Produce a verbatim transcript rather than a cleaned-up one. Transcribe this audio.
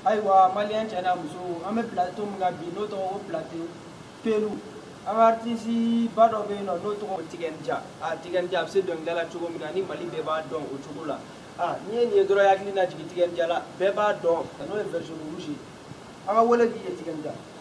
ayiwa malien cɛna muso an bɛ plateau min kan bi n'o tɔgɔ ko plateau pelu an ka artiste ba dɔ bɛ yen nɔ n'o tɔgɔ Tigɛnija a Tigɛnija a bɛ se dɔnkilida la cogo min na ni Mali bɛɛ b'a dɔn o cogo la ah n'i ye nin ye dɔrɔn i hakili na jigin Tigɛnija la bɛɛ b'a dɔn n'o ye version rouge an ka wele k'i ye Tigɛnija